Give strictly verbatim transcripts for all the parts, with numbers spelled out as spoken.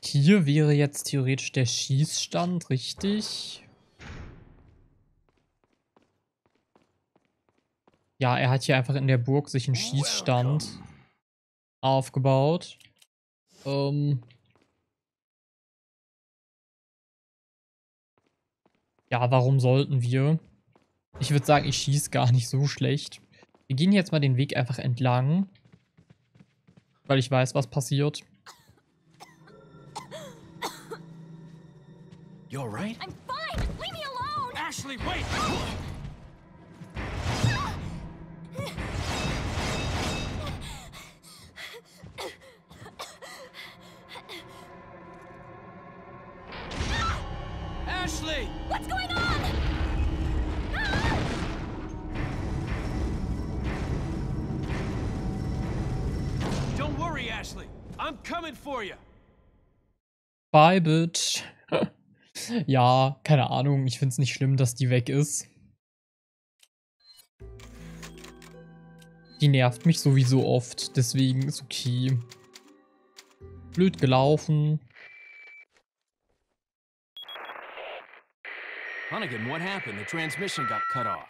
Hier wäre jetzt theoretisch der Schießstand, richtig? Ja, er hat hier einfach in der Burg sich einen Schießstand aufgebaut. Ähm ja, warum sollten wir? Ich würde sagen, ich schieße gar nicht so schlecht. Wir gehen jetzt mal den Weg einfach entlang, weil ich weiß, was passiert. You all right? I'm fine! Leave me alone! Ashley, wait! Ashley! What's going on? Ah! Don't worry, Ashley. I'm coming for you. Bye, bitch. Ja, keine Ahnung. Ich find's nicht schlimm, dass die weg ist. Die nervt mich sowieso oft. Deswegen ist okay. Blöd gelaufen. Hunnigan, what happened? The transmission got cut off.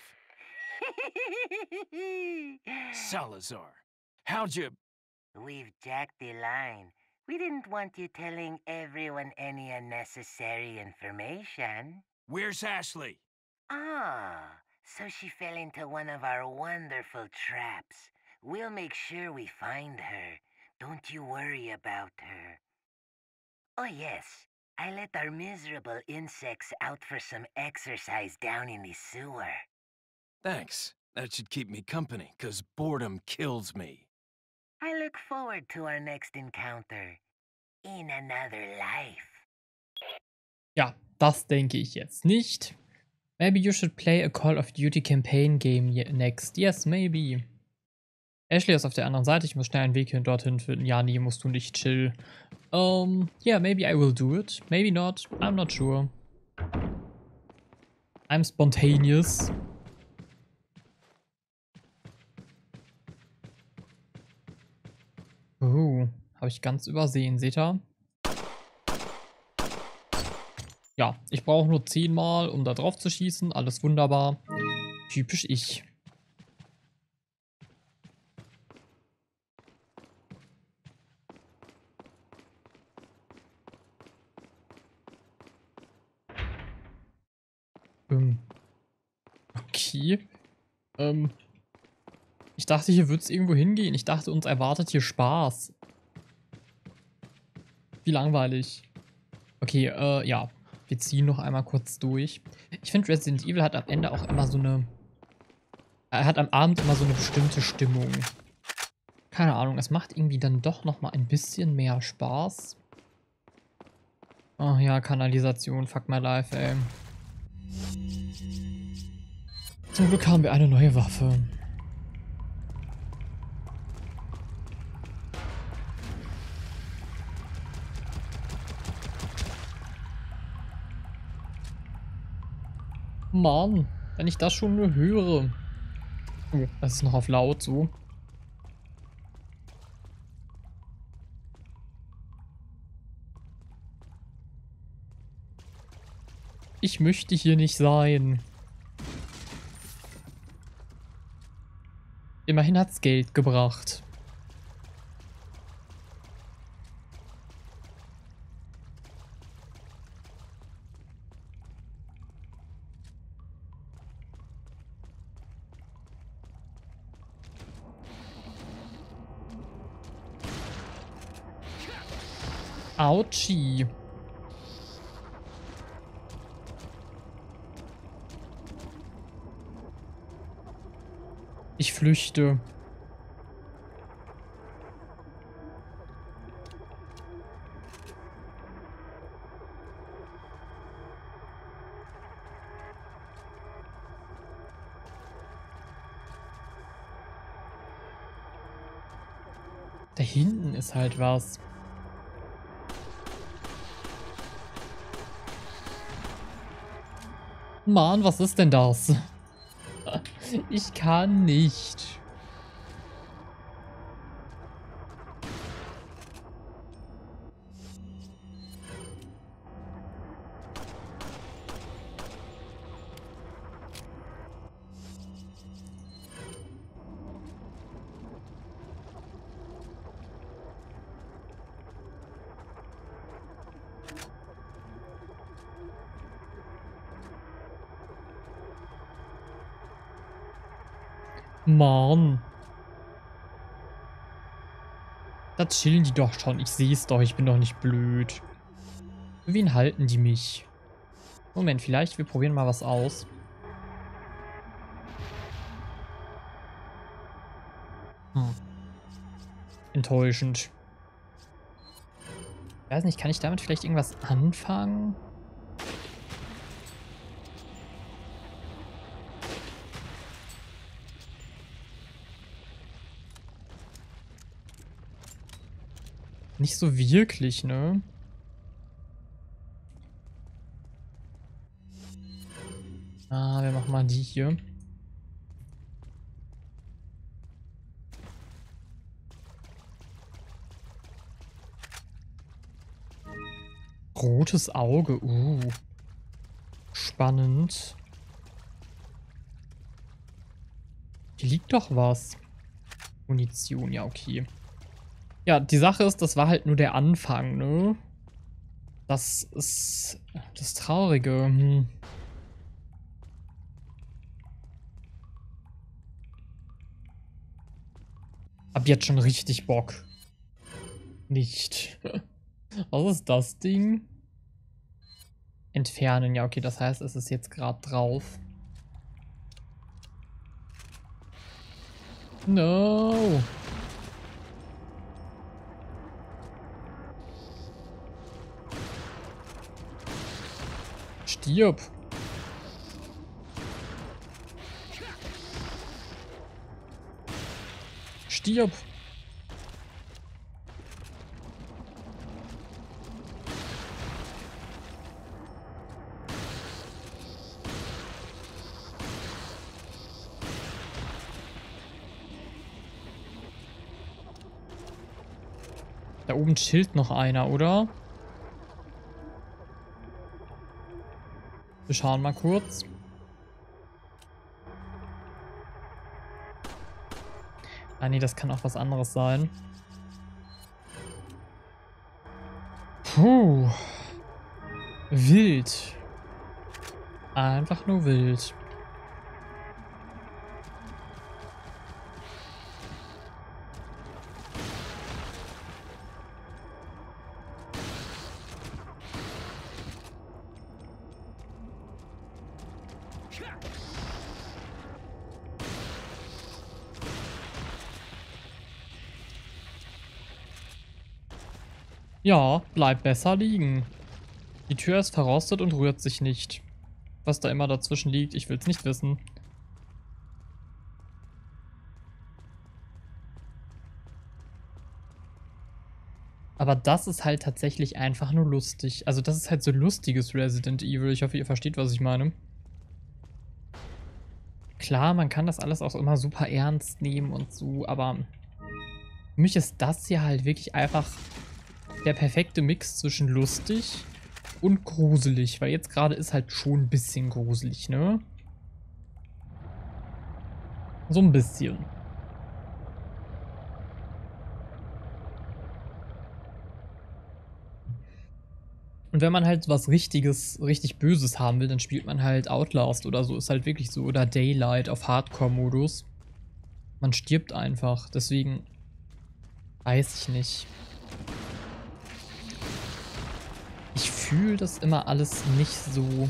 Salazar, how'd you... We've jacked the line. We didn't want you telling everyone any unnecessary information. Where's Ashley? Ah, so she fell into one of our wonderful traps. We'll make sure we find her. Don't you worry about her. Oh yes, I let our miserable insects out for some exercise down in the sewer. Thanks. That should keep me company, 'cause boredom kills me. I look forward to our next encounter. In another life. Ja, das denke ich jetzt nicht. Maybe you should play a Call of Duty campaign game next. Yes, maybe. Ashley ist auf der anderen Seite. Ich muss schnell einen Weg hin dorthin finden. Ja, nee, musst du nicht, chill. Um, yeah, maybe I will do it. Maybe not. I'm not sure. I'm spontaneous. Oh, habe ich ganz übersehen, seht ihr? Ja, ich brauche nur zehnmal, um da drauf zu schießen. Alles wunderbar. Typisch ich. Ähm. Okay. Ähm. Ich dachte, hier würde es irgendwo hingehen. Ich dachte, uns erwartet hier Spaß. Wie langweilig. Okay, äh, ja. Wir ziehen noch einmal kurz durch. Ich finde, Resident Evil hat am Ende auch immer so eine... Er hat am Abend immer so eine bestimmte Stimmung. Keine Ahnung, es macht irgendwie dann doch nochmal ein bisschen mehr Spaß. Ach ja, Kanalisation, fuck my life, ey. Zum Glück haben wir eine neue Waffe. Mann, wenn ich das schon nur höre. Oh, das ist noch auf laut so. Ich möchte hier nicht sein. Immerhin hat's Geld gebracht. Autschi. Ich flüchte. Da hinten ist halt was. Mann, was ist denn das? Ich kann nicht. Mann. Da chillen die doch schon. Ich sehe es doch. Ich bin doch nicht blöd. Für wen halten die mich? Moment, vielleicht wir probieren mal was aus. Hm. Enttäuschend. Ich weiß nicht, kann ich damit vielleicht irgendwas anfangen? Nicht so wirklich, ne? Ah, wir machen mal die hier. Rotes Auge, uh. Spannend. Hier liegt doch was. Munition, ja, okay. Ja, die Sache ist, das war halt nur der Anfang, ne? Das ist das Traurige. Hm. Hab jetzt schon richtig Bock. Nicht. Was ist das Ding? Entfernen, ja, okay, das heißt, es ist jetzt gerade drauf. No! Stirb! Stirb! Da oben chillt noch einer, oder? Wir schauen mal kurz. Ah nee, das kann auch was anderes sein. Puh. Wild. Einfach nur wild. Ja, bleibt besser liegen. Die Tür ist verrostet und rührt sich nicht. Was da immer dazwischen liegt, ich will's nicht wissen. Aber das ist halt tatsächlich einfach nur lustig. Also das ist halt so lustiges Resident Evil. Ich hoffe, ihr versteht, was ich meine. Klar, man kann das alles auch immer super ernst nehmen und so, aber für mich ist das hier halt wirklich einfach der perfekte Mix zwischen lustig und gruselig, weil jetzt gerade ist halt schon ein bisschen gruselig, ne? So ein bisschen. Und wenn man halt was richtiges, richtig Böses haben will, dann spielt man halt Outlast oder so, ist halt wirklich so, oder Daylight auf Hardcore-Modus. Man stirbt einfach, deswegen weiß ich nicht. Ich fühle das immer alles nicht so.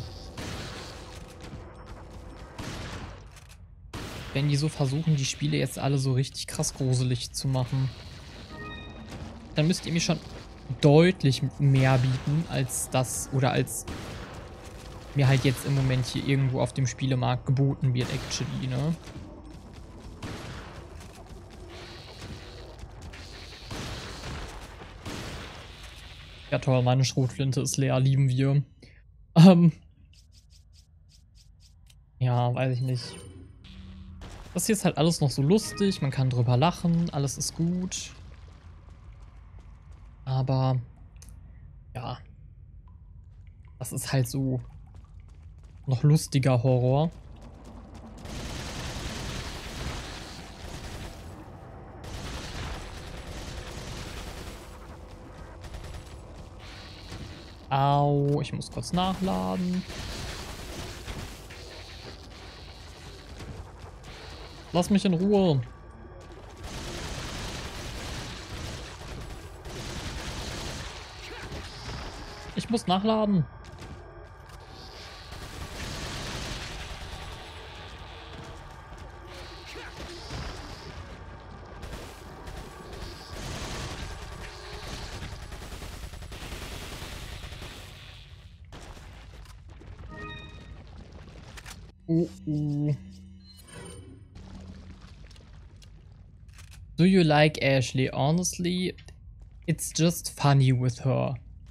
Wenn die so versuchen, die Spiele jetzt alle so richtig krass gruselig zu machen, dann müsst ihr mir schon deutlich mehr bieten als das oder als mir halt jetzt im Moment hier irgendwo auf dem Spielemarkt geboten wird, actually, ne? Ja toll, meine Schrotflinte ist leer, lieben wir. Ähm. Ja, weiß ich nicht. Das hier ist halt alles noch so lustig, man kann drüber lachen, alles ist gut. Aber, ja. Das ist halt so noch lustiger Horror. Au, ich muss kurz nachladen. Lass mich in Ruhe. Ich muss nachladen. Oh, oh. Do you like Ashley? Honestly, it's just funny with her.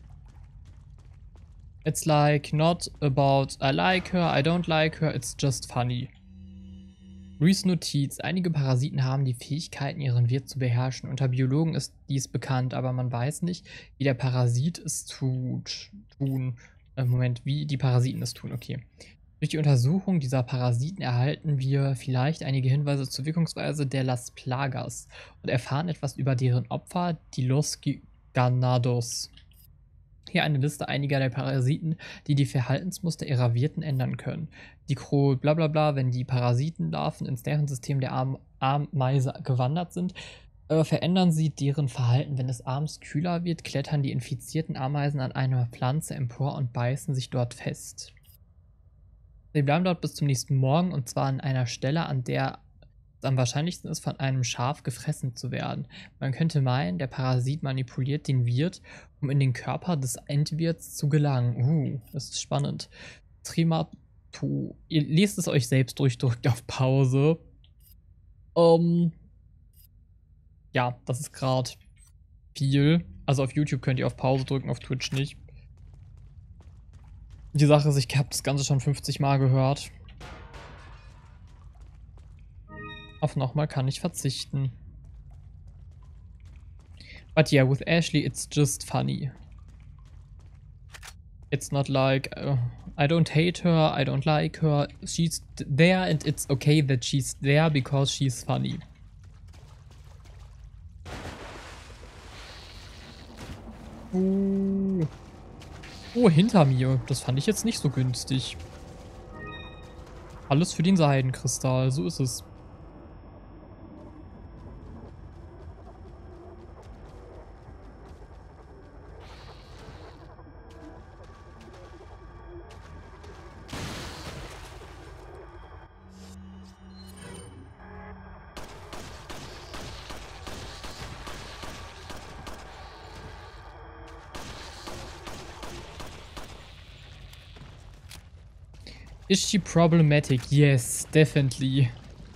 It's like not about I like her, I don't like her, it's just funny. Luis Notiz. Einige Parasiten haben die Fähigkeiten, ihren Wirt zu beherrschen. Unter Biologen ist dies bekannt, aber man weiß nicht, wie der Parasit es tut. Tun. Äh, Moment, wie die Parasiten es tun, okay. Durch die Untersuchung dieser Parasiten erhalten wir vielleicht einige Hinweise zur Wirkungsweise der Las Plagas und erfahren etwas über deren Opfer, die Los Ganados. Hier eine Liste einiger der Parasiten, die die Verhaltensmuster ihrer Wirten ändern können. Die Kro blablabla, wenn die Parasitenlarven ins Nervensystem der Am Ameise gewandert sind, äh, verändern sie deren Verhalten. Wenn es abends kühler wird, klettern die infizierten Ameisen an einer Pflanze empor und beißen sich dort fest. Sie bleiben dort bis zum nächsten Morgen und zwar an einer Stelle, an der es am wahrscheinlichsten ist, von einem Schaf gefressen zu werden. Man könnte meinen, der Parasit manipuliert den Wirt, um in den Körper des Endwirts zu gelangen. Uh, das ist spannend. Trimato. Ihr lest es euch selbst durch, drückt auf Pause. Ähm. Ja, das ist gerade viel. Also auf YouTube könnt ihr auf Pause drücken, auf Twitch nicht. Die Sache ist, ich habe das Ganze schon fünfzig Mal gehört. Auf nochmal kann ich verzichten. But yeah, with Ashley it's just funny. It's not like uh, I don't hate her, I don't like her. She's there and it's okay that she's there because she's funny. Uh. Oh, hinter mir. Das fand ich jetzt nicht so günstig. Alles für den Seidenkristall, so ist es. Is she problematic? Yes, definitely.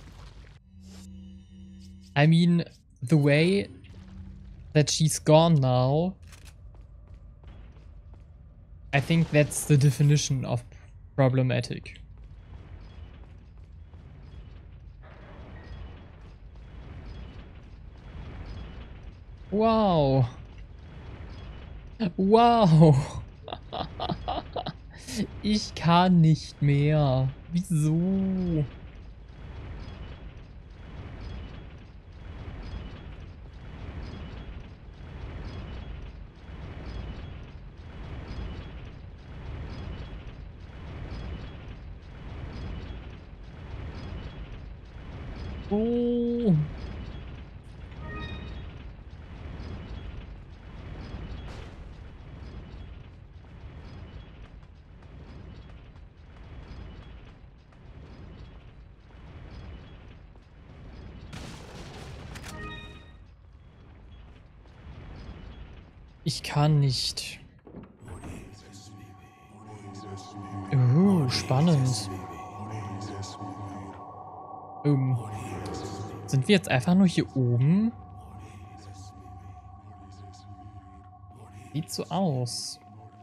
I mean, the way that she's gone now, I think that's the definition of problematic. Wow. Wow. Ich kann nicht mehr. Wieso? Oh. Ich kann nicht. Uh, spannend. Ähm, sind wir jetzt einfach nur hier oben? Sieht so aus.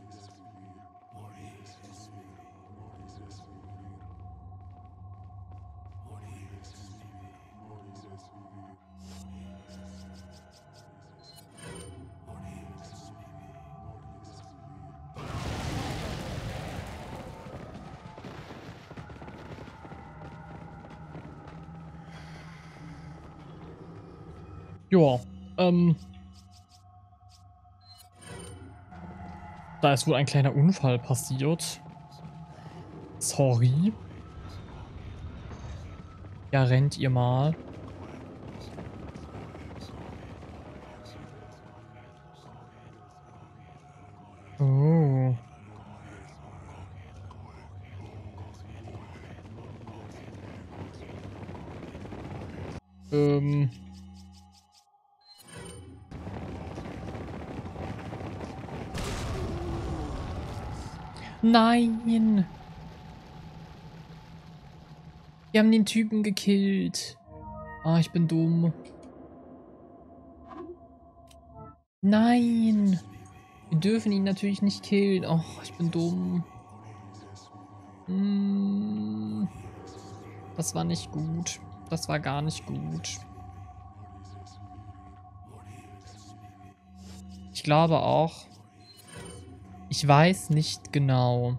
Ja, ähm. Da ist wohl ein kleiner Unfall passiert. Sorry. Ja, rennt ihr mal. Oh. Ähm. Nein! Wir haben den Typen gekillt. Ah, ich bin dumm. Nein! Wir dürfen ihn natürlich nicht killen. Oh, ich bin dumm. Hm. Das war nicht gut. Das war gar nicht gut. Ich glaube auch. Ich weiß nicht genau.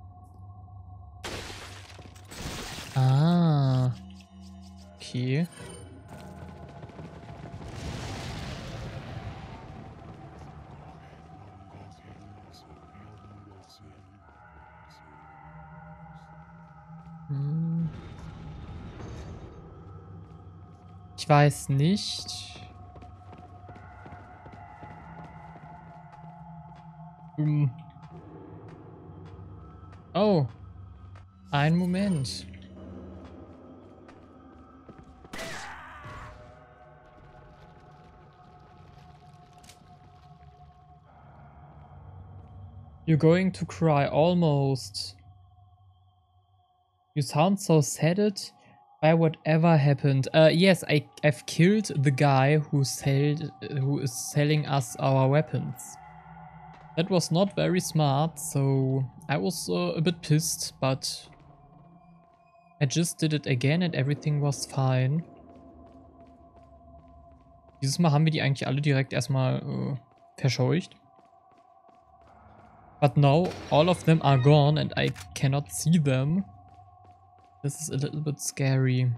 Ah. Okay. Hm. Ich weiß nicht. Hm. Oh. Ein Moment. You're going to cry, almost. You sound so saddened by whatever happened. Uh, yes, I, I've killed the guy who, sold, who is selling us our weapons. That was not very smart, so I was uh, a bit pissed, but I just did it again and everything was fine. Dieses Mal haben wir die eigentlich alle direkt erstmal äh, verscheucht. But now all of them are gone and I cannot see them. This is a little bit scary.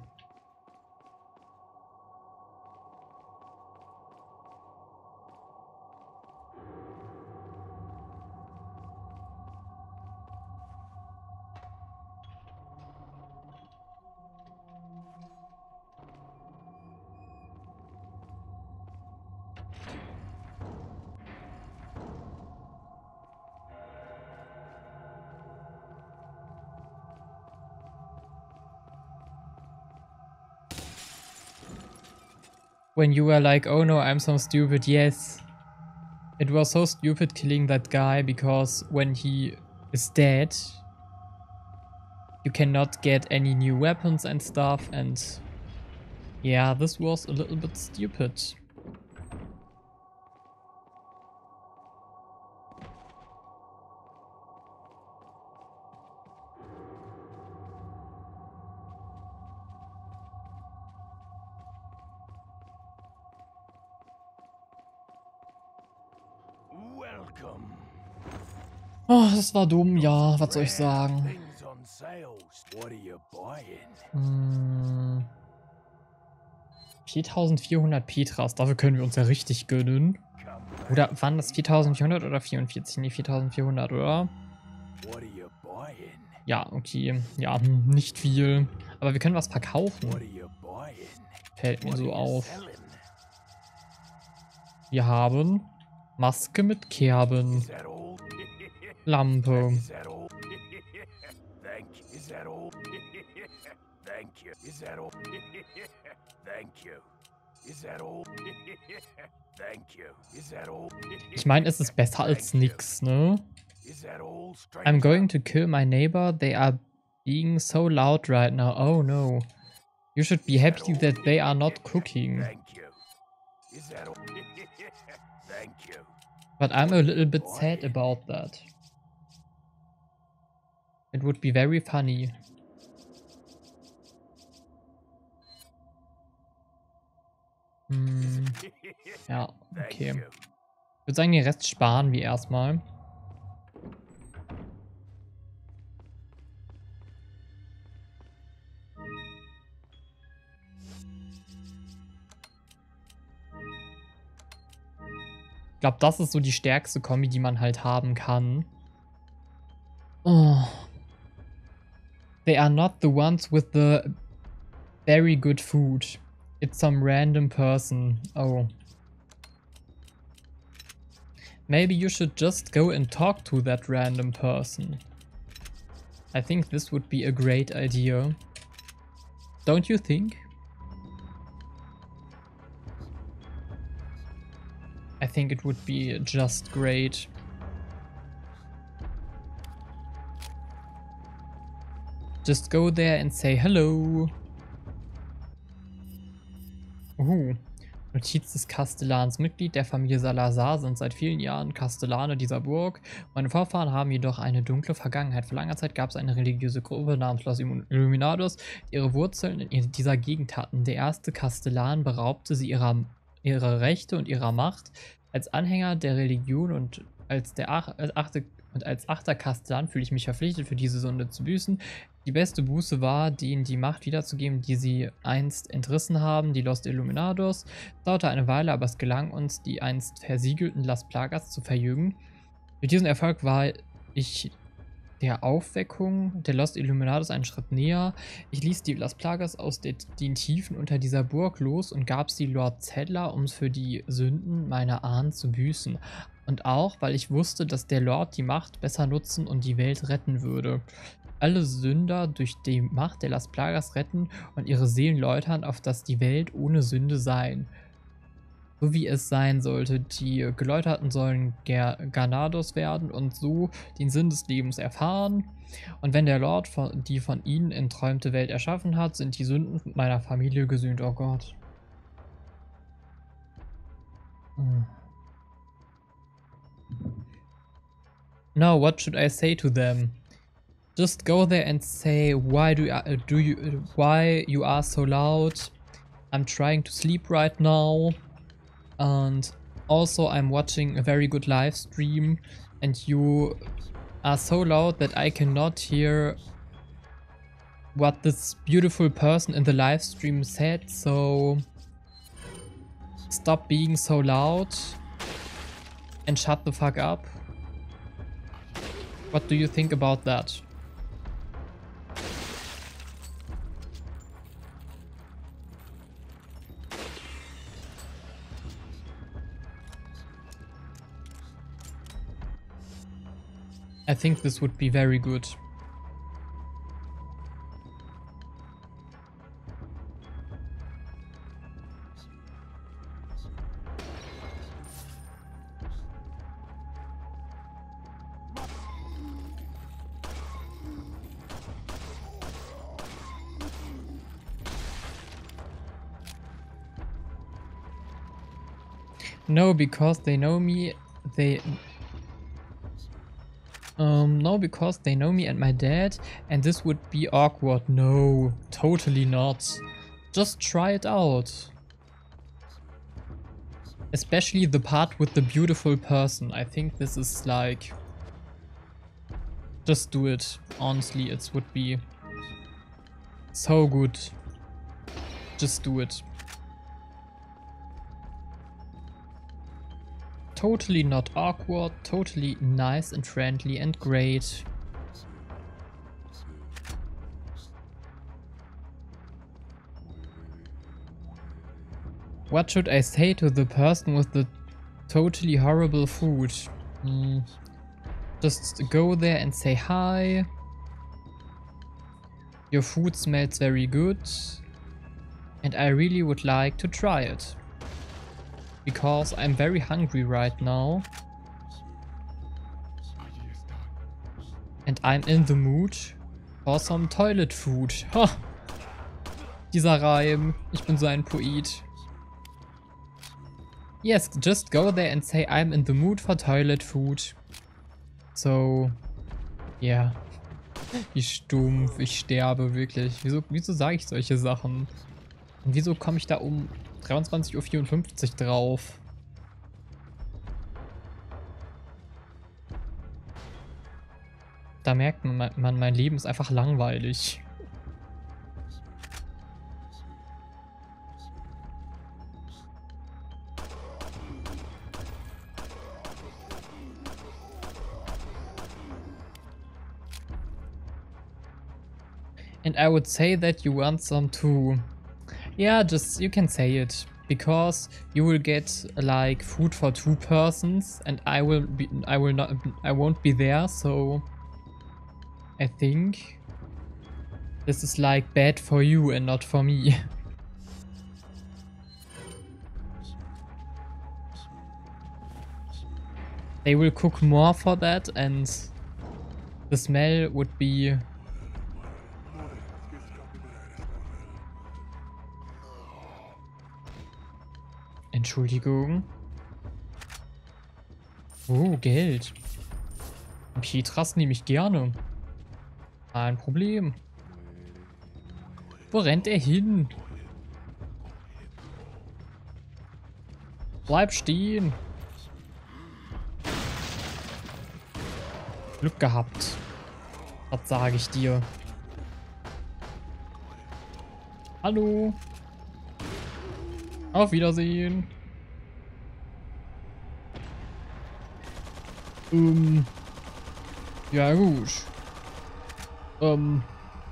When you were like, oh no, I'm so stupid, yes. It was so stupid killing that guy because when he is dead, you cannot get any new weapons and stuff, and yeah, this was a little bit stupid. Welcome. Oh, das war dumm, ja, was soll ich sagen? Things on sale. What are you buying? Hm. viertausendvierhundert Petras, dafür können wir uns ja richtig gönnen. Oder waren das viertausendvierhundert oder vierundvierzig? Nee, viertausendvierhundert, oder? What are you buying? Ja, okay. Ja, hm, nicht viel. Aber wir können was What verkaufen. are you buying? Fällt mir What are so you auf. selling? Wir haben Maske mit Kerben. Is that all? Lampe. Is that all? Thank you. Is that all? Thank you. Is that all? Thank you. Is that all? Thank you. Is that all? Ich meine, es ist besser als nix, ne? Is that all, I'm stranger? going to kill my neighbor. They are being so loud right now. Oh no. You should be happy that they are not cooking. Thank you. Is that all? Thank you. But I'm a little bit sad about that. It would be very funny. Hm, ja, Thank okay. you. Ich würde sagen, den Rest sparen wir erstmal. Ich glaube, das ist so die stärkste Kombi, die man halt haben kann. Oh. They are not the ones with the Very good food. It's some random person. Oh. Maybe you should just go and talk to that random person. I think this would be a great idea. Don't you think? I think it would be just great. Just go there and say hello. Uh, Notiz des Kastellans. Mitglied der Familie Salazar sind seit vielen Jahren Kastellane dieser Burg. Meine Vorfahren haben jedoch eine dunkle Vergangenheit. Vor langer Zeit gab es eine religiöse Gruppe namens Los Illuminados, die ihre Wurzeln in dieser Gegend hatten. Der erste Kastellan beraubte sie ihrer, ihrer Rechte und ihrer Macht. Als Anhänger der Religion und als der Ach, als achte, und als achter Kastellan fühle ich mich verpflichtet, für diese Sünde zu büßen. Die beste Buße war, denen die Macht wiederzugeben, die sie einst entrissen haben, die Los Illuminados. Es dauerte eine Weile, aber es gelang uns, die einst versiegelten Las Plagas zu verjüngen. Durch diesen Erfolg war ich der Aufweckung der Los Illuminados einen Schritt näher. Ich ließ die Las Plagas aus den Tiefen unter dieser Burg los und gab sie Lord Zedler, um für die Sünden meiner Ahnen zu büßen. Und auch, weil ich wusste, dass der Lord die Macht besser nutzen und die Welt retten würde. Alle Sünder durch die Macht der Las Plagas retten und ihre Seelen läutern, auf dass die Welt ohne Sünde sein. So wie es sein sollte. Die Geläuterten sollen Ganados werden und so den Sinn des Lebens erfahren. Und wenn der Lord von, die von ihnen entträumte Welt erschaffen hat, sind die Sünden meiner Familie gesühnt. Oh Gott. Hm. Now, what should I say to them? Just go there and say, why do, uh, do you, uh, why you are so loud? I'm trying to sleep right now. And also I'm watching a very good live stream and you are so loud that I cannot hear what this beautiful person in the live stream said, so stop being so loud and shut the fuck up. What do you think about that? I think this would be very good. No, because they know me, they... Um, no, because they know me and my dad, and this would be awkward. No, totally not. Just try it out. Especially the part with the beautiful person. I think this is like... Just do it. Honestly, it would be so good. Just do it. Totally not awkward, totally nice and friendly and great. What should I say to the person with the totally horrible food? Hmm. Just go there and say hi. Your food smells very good. And I really would like to try it. Because I'm very hungry right now. And I'm in the mood for some toilet food. Ha! Dieser Reim. Ich bin so ein Poet. Yes, just go there and say I'm in the mood for toilet food. So, yeah. Wie stumpf, ich sterbe wirklich. Wieso, wieso sage ich solche Sachen? Und wieso komme ich da um dreiundzwanzig Uhr vierundfünfzig drauf? Da merkt man, man, mein Leben ist einfach langweilig. And I would say that you want some too. Yeah, just you can say it. Because you will get like food for two persons and I will be I will not I won't be there, so I think this is like bad for you and not for me. They will cook more for that and the smell would be Entschuldigung. Oh, Geld. Petras nehme ich gerne. Kein Problem. Wo rennt er hin? Bleib stehen. Glück gehabt. Was sage ich dir? Hallo. Auf Wiedersehen. Ähm. Ja, gut. Ähm.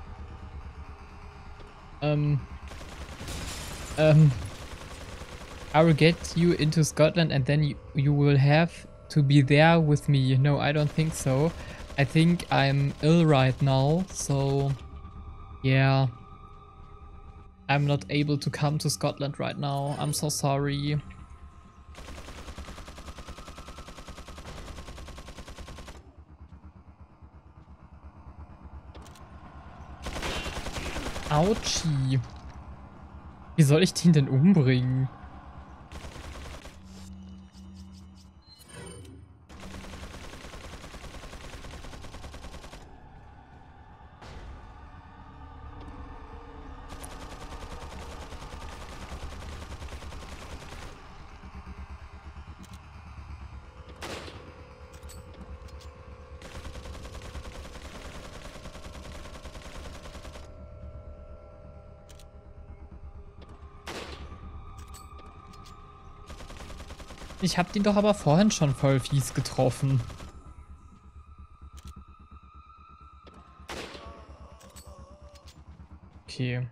Ähm. Ähm. I will get you into Scotland and then you, you will have to be there with me. No, I don't think so. I think I'm ill right now, so yeah. I'm not able to come to Scotland right now. I'm so sorry. Autschi. Wie soll ich den denn umbringen? Ich hab den doch aber vorhin schon voll fies getroffen. Okay.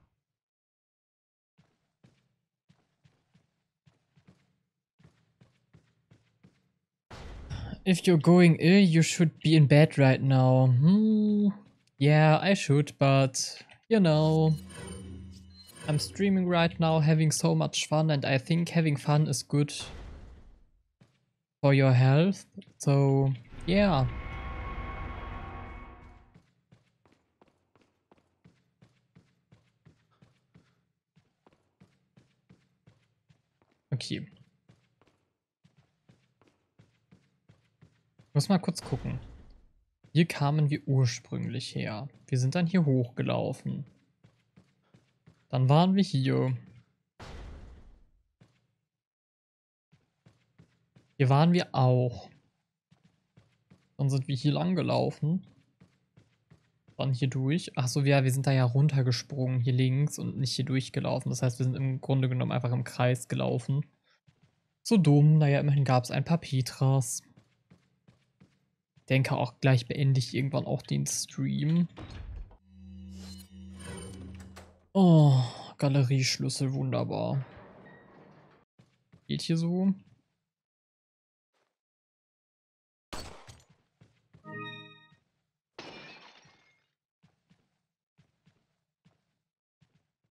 If you're going ill, you should be in bed right now. Hmm. Yeah, I should, but you know. I'm streaming right now, having so much fun, and I think having fun is good for your health. So, yeah. Okay. Ich muss mal kurz gucken. Hier kamen wir ursprünglich her. Wir sind dann hier hochgelaufen. Dann waren wir hier. Hier waren wir auch. Dann sind wir hier lang gelaufen. Dann hier durch. Achso, ja, wir sind da ja runtergesprungen, hier links und nicht hier durchgelaufen. Das heißt, wir sind im Grunde genommen einfach im Kreis gelaufen. So dumm. Naja, immerhin gab es ein paar Petras. Ich denke auch, gleich beende ich irgendwann auch den Stream. Oh, Galerieschlüssel, wunderbar. Geht hier so?